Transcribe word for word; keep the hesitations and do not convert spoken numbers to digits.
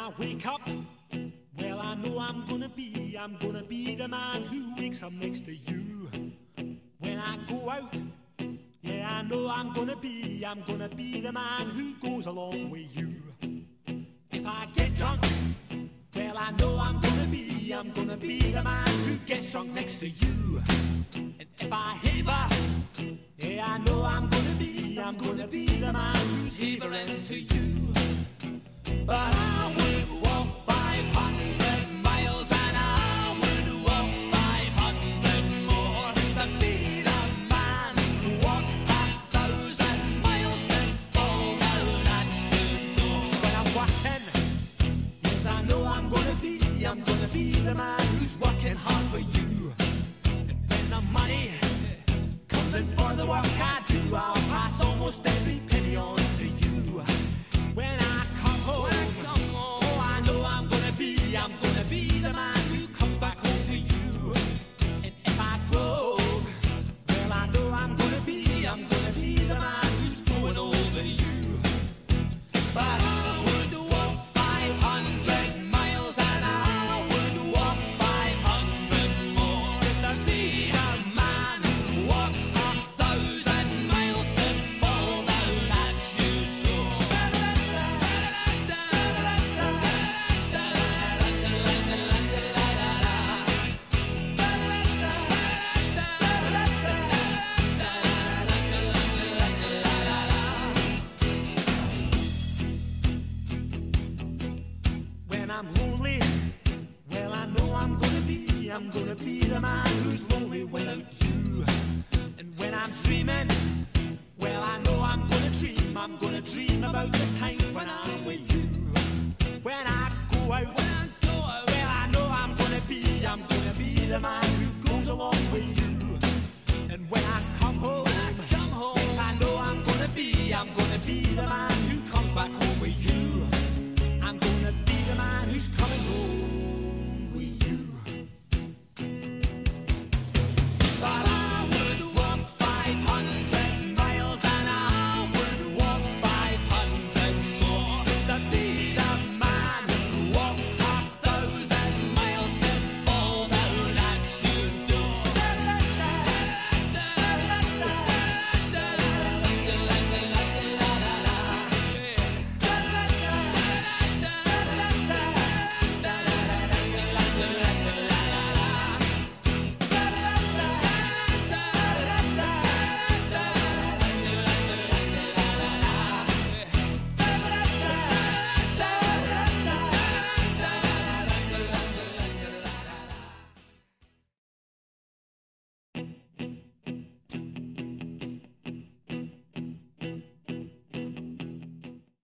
I wake up, well, I know I'm gonna be, I'm gonna be the man who wakes up next to you. When I go out, yeah, I know I'm gonna be, I'm gonna be the man who goes along with you. If I get drunk, well, I know I'm gonna be, I'm gonna be the man who gets drunk next to you. And if I haver, yeah, I know I'm gonna be, I'm gonna be the man who's havering to you. But I would walk five hundred miles and I would walk five hundred more just to be the man who walked a thousand miles to fall down at your door. When I'm working, yes, I know I'm gonna be, I'm gonna be the man who's working hard for you. And when the money comes in for the work I do, I'll pass almost every